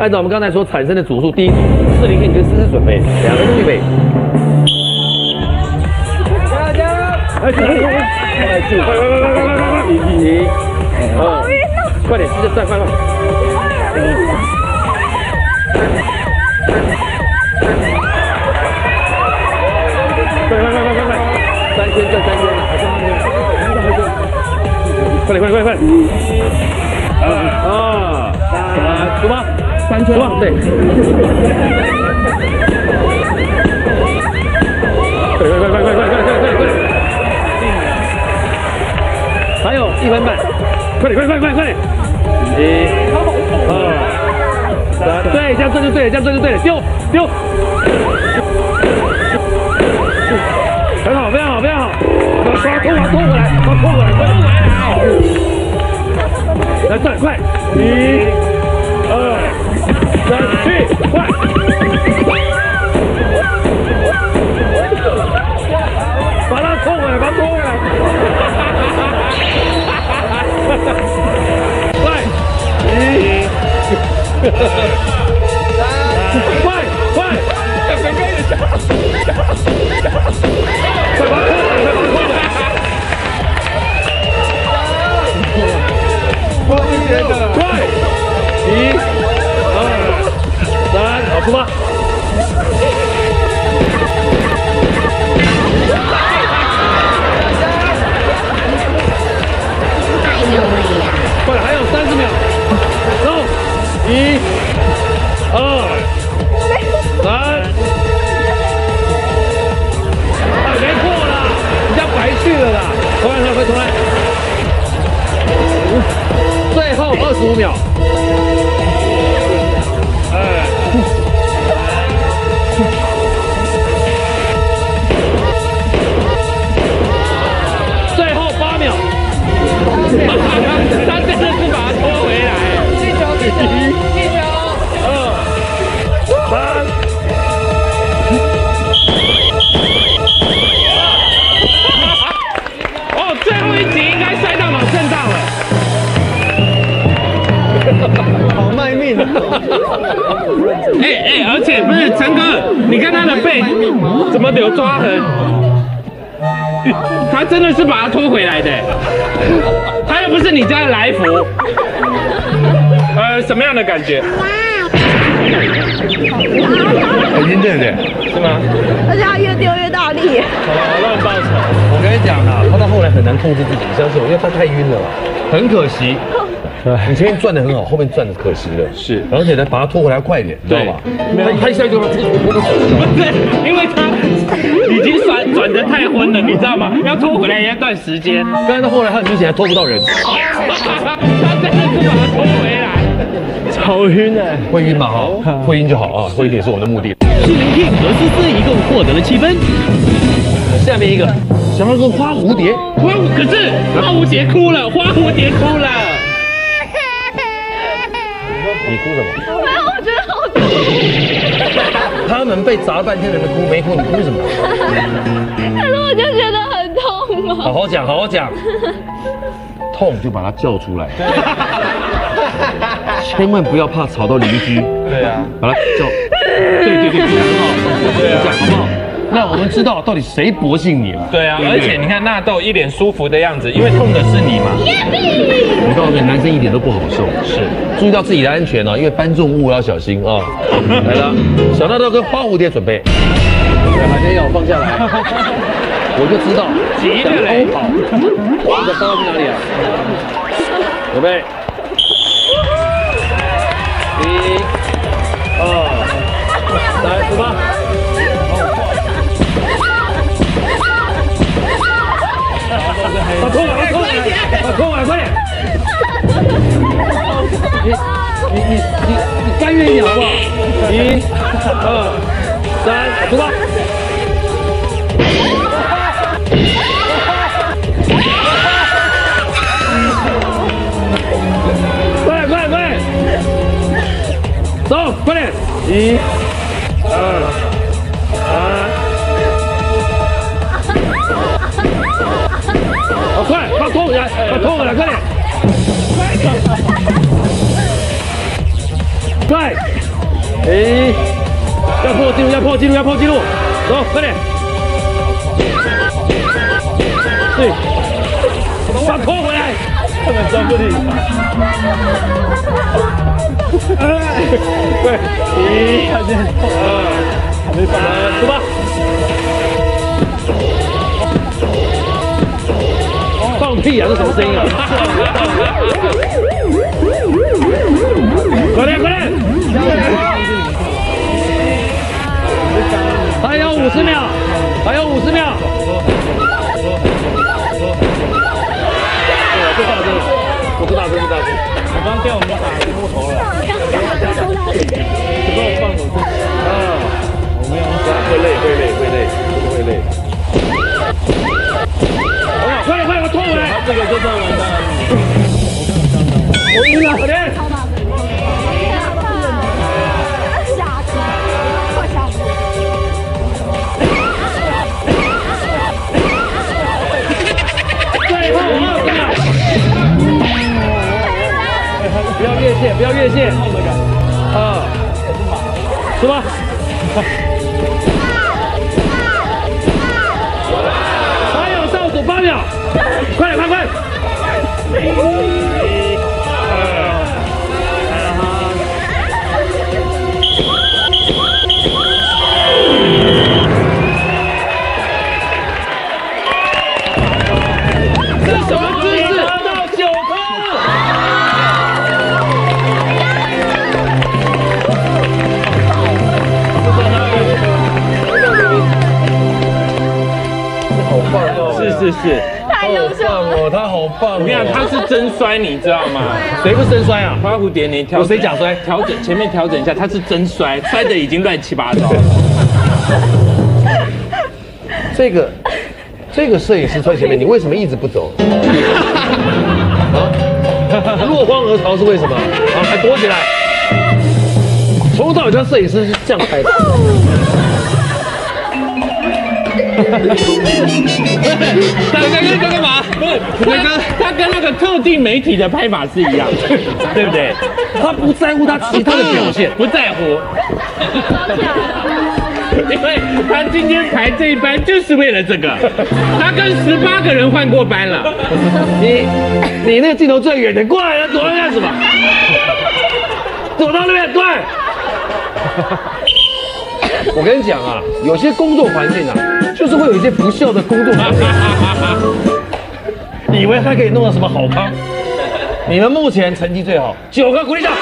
按照我们刚才所产生的组数，第一组40跟你跟思思准备，2个人预备。加油！快！快点，试着站，快！快！3圈转3圈了，快！出发，3圈，对。快！还有1分半，快点！1、2、3，对，这样转就对了，丢，很好，非常好，把它拖过来，来转，快，1、2、3，去，快！把它拖回来，快！1、2、3，快！快！1、2、3，好，出发！快了，还有30秒，走！1、2、3，没破了，人家白去了啦！重来！最后25秒。最后8秒。他真的是把它拖回来。1、2、3。哦，最后一集应该摔到脑震荡了。好卖命啊！而且不是陈哥，你看他的背怎么有抓痕？他真的是把它拖回来的，他又不是你家的来福。什么样的感觉？很晕，对不对？是吗？ 而且他越丢越大力。 好了，乱报仇。我跟你讲啊，他到后来很难控制自己，相信我，因为他太晕了，很可惜。你前面转得很好，后面转得可惜了。是，而且呢，把它拖回来快一点，知道吗？他一下就把自己拖走了。不是，因为他已经转得太昏了，你知道吗？要拖回来也要段时间。刚才到后来，他很明显还拖不到人。他真的是把它拖回来，超晕哎！会晕吗？好，会晕就好啊，会晕也是我们的目的。 西林 King 和思思一共获得了7分。 下面一个，想要个花蝴蝶， 可是花蝴蝶哭了， 你哭什么？ 没有，我觉得好痛。 他们被砸了半天人哭没哭，你哭什么？ 可是我就觉得很痛啊。 好好讲，痛就把它叫出来，千万不要怕吵到邻居。对啊，把它叫，对，很好，对啊，讲好不好？那我们知道到底谁薄幸你了。对啊，而且你看纳豆一脸舒服的样子，因为痛的是你嘛。我告诉你，男生一点都不好受。是，注意到自己的安全哦，因为搬重物要小心啊。来了，小纳豆跟花蝴蝶准备。对，海鲜要放下来。我就知道，急着嘞。你的包去哪里啊？准备。1、2、3，出发。把拖完，快点！你甘愿一点好不好？1、2、3，出发！快！走，快点！1、2、3。快，把拖回来，快点！ 快！哎，要破纪录，要破纪录，要破纪录！走，快点！对，把拖回来，根本抓不定。对，一，看见还没翻，走吧。放屁啊！这什么声音啊？快点，快点！还有50秒，还有50秒。不大声，不大声，不大声。我刚叫我们打木头了。不要放手机啊！我们要会累，会累，会累，会累。快点，快点，我拖回来！这个就算完蛋了。我赢了，快点！不要越线，不要越线。啊，是吧？还有倒数8秒，快点，快快！这什么姿势？拿到9颗！是， 太优秀了， 他好棒！我跟你讲， 他是真摔，你知道吗？ 谁不是真摔啊？ 花蝴蝶，你有谁假摔？ 前面调整一下，他是真摔，摔的已经乱七八糟了。 这个摄影师在前面，你为什么一直不走？落荒而逃是为什么？啊，还躲起来。从头到尾，这摄影师是这样拍的。 他干嘛？不是，他跟那个特定媒体的拍法是一样的，对不对？ 他不在乎他其他的表现， 不在乎。因为他今天排这一班就是为了这个，他跟18个人换过班了。 你那个镜头最远的，过来了，躲到那干什么？躲到那边，对。我跟你讲啊，有些工作环境啊，就是会有一些不孝的工作环境。以为他可以弄到什么好康？你们目前成绩最好，9个，鼓励一下。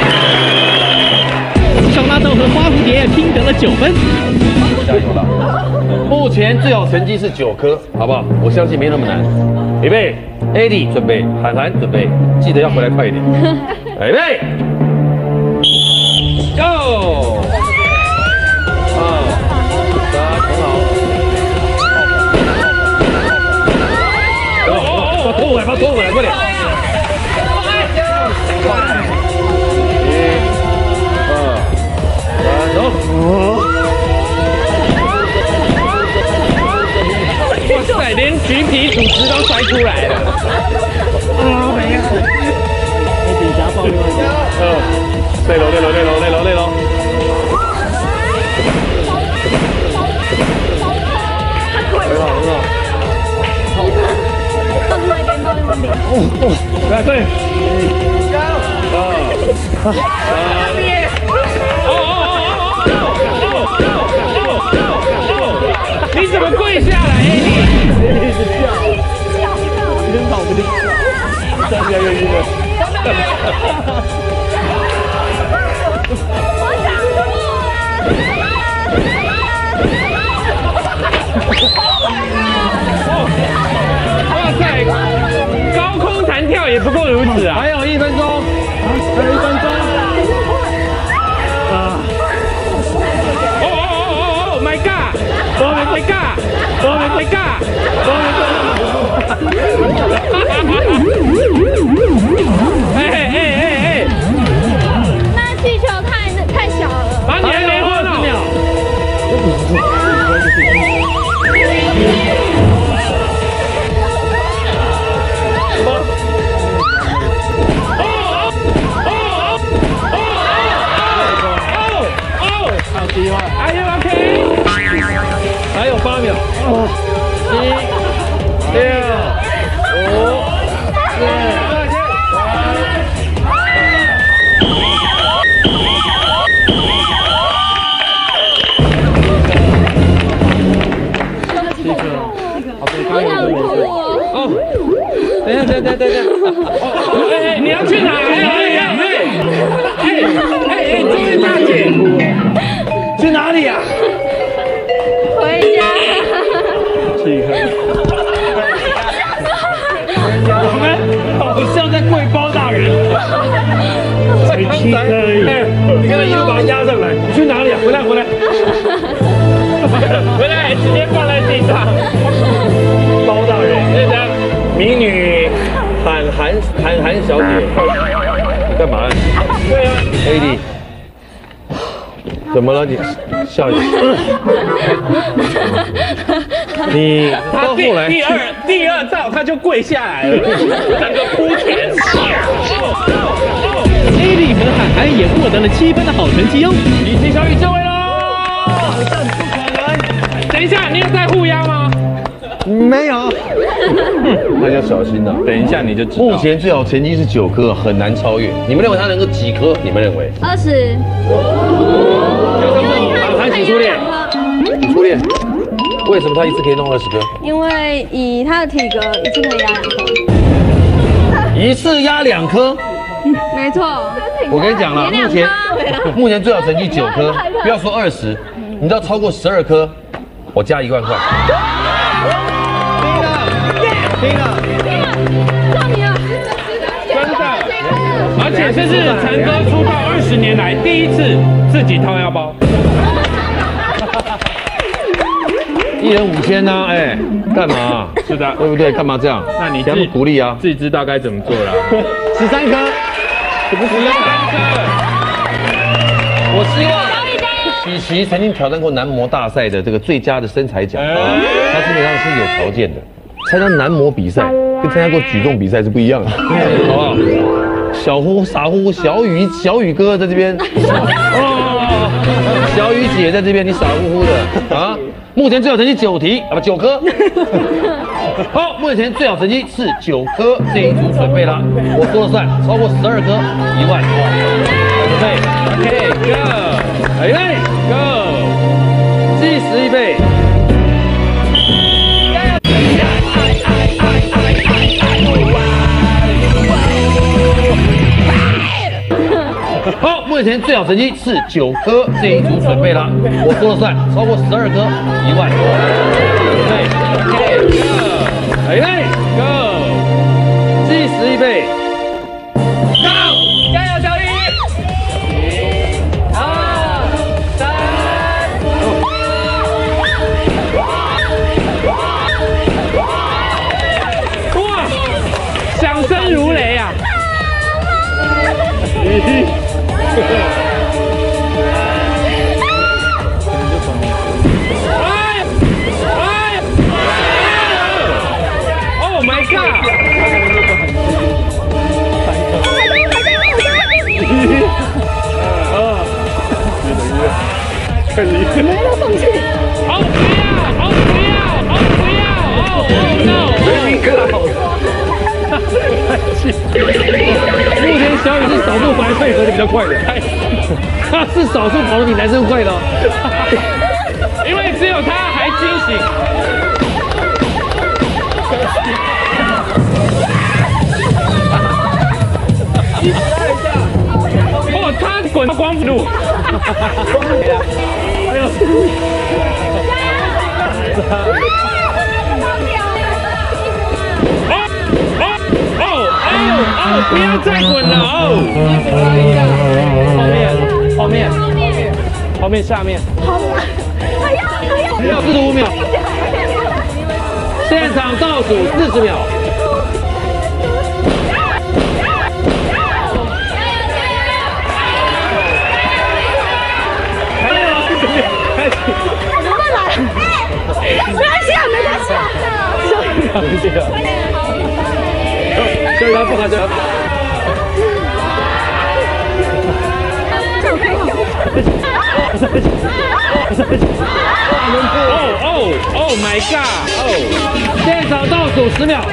小纳豆和花蝴蝶拼得了9分， 加油了！目前最好成绩是9颗，好不好？我相信没那么难。预备 ，AD 准备，涵涵准备，记得要回来快一点。预备 ，Go！ 拖回来，把拖回来，快点！1、2、3，走！ 哇塞，连橘皮组织都摔出来了！ 没有。 底下爆料。 累了。来，对， 你怎么跪下来？ 一直叫，有点搞不定，站起来有晕了。 哇塞，高空弹跳也不过如此啊！ 还有1分钟，还有1分钟。 Oh my god！Oh my god！Oh my god！Oh my god！哎！ 那气球太小了。 把你还没换呢。 等一下，哎，你要去哪？哎，这位大姐，去哪里呀？ 回家。 我们好像在跪包大人。才刚才，你看他一路把他压上来，你去哪里啊？回来，直接放在地上。包大人，那张民女韩小姐，你干嘛？对啊 ，AD， 怎么了？你笑你？你到后来第二招他就跪下来了，整个扑前。 AD 和韩寒也获得了7分的好成绩哦。 李奇小雨就位喽！这不可能！等一下，你有在护腰吗？ 没有，那要小心了。 等一下你就知道。 目前最好成绩是9颗，很难超越。你们认为他能够几颗？你们认为 20。 韩起初恋， 初恋，为什么他一次可以弄20颗？ 因为以他的体格，一次可以压2颗。 一次压2颗？ 没错。 我跟你讲了，目前最好成绩9颗，不要说20，你知道超过12颗，我加1万块。 听了，到你了， 真的，而且这是陈哥出道20年来第一次自己掏腰包。 1人5000呢？哎，干嘛？ 是的， 对不对？干嘛这样？ 那你给他们鼓励啊！ 自己知道该怎么做了。 13颗，这不是13颗。我希望喜琪曾经挑战过男模大赛的这个最佳的身材奖，他基本上是有条件的。参加男模比赛跟参加过举重比赛是不一样的，好不好？小呼傻呼小雨哥在这边，小雨姐在这边，你傻乎乎的啊！目前最好成绩9题啊，不9颗。好，目前最好成绩是9颗，这一组准备了，我说了算，超过12颗1万，准备 ，OK go， 来 go， 计时预备。好，目前最好成绩是9颗，这一组准备了，我说了算，超过12颗1万。对 ，OK go， 来 go， 计时预备 ，Go， 加油小雨！1、2、3，哇，响声如雷啊！Oh my god！ 没有放弃。好不要 ！Oh no！ 目前小雨是少数反而配合的比较快的，他是少数跑得比男生快的哦，因为只有他还惊醒。哦，他滚到光复路。哎呦！不要再滚了哦！后面下面，还要45秒，现场倒数40秒。所以他不喊这。Oh my god！ 哦，现场倒数10秒。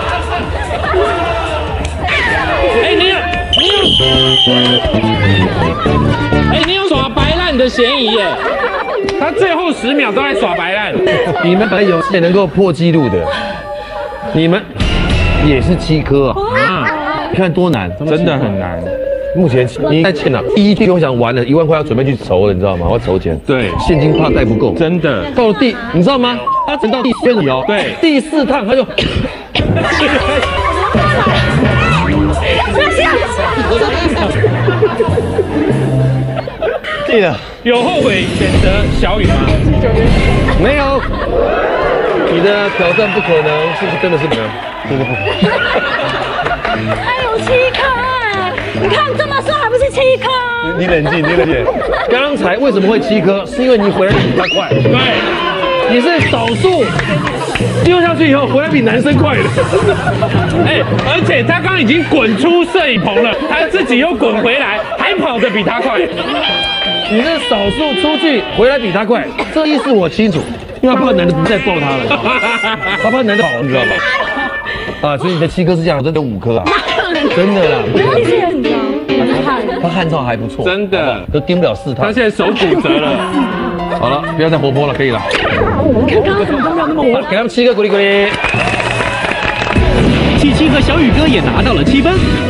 哎，你有。 哎，你有耍白烂的嫌疑耶！他最后10秒都在耍白烂。 你们本来有些能够破纪录的，你们也是7颗啊！看多难， 真的很难。 目前你应该欠了，第一天我想完了，1万块要准备去筹了，你知道吗？我要筹钱， 对， 现金怕带不够， 真的。 到了你知道吗？他等到第4天哦， 对， 第4趟他就。对了， 有后悔选择小雨吗？ 没有，你的挑战不可能，是不是真的是不可能？真的不可能。 还有7颗哎！你看这么说还不是7颗？ 你冷静，你冷静。刚才为什么会7颗？是因为你回来比他快。 对， 你是少数丢下去以后回来比男生快的。 哎，而且他刚刚已经滚出摄影棚了，他自己又滚回来，还跑得比他快。 你是少数出去回来比他快，这意思我清楚，因为他怕男的不再抱他了，他怕男的跑，你知道吗？啊，所以你的7颗是这样，真的5颗啊，真的啦。 我也很脏， 他汗臭还不错， 真的都盯不了4趟。 他现在手骨折了。 好了，不要再活泼了，可以了。 看刚刚怎么都没有那么活。 给他们7个鼓励鼓励。 77和小雨哥也拿到了7分。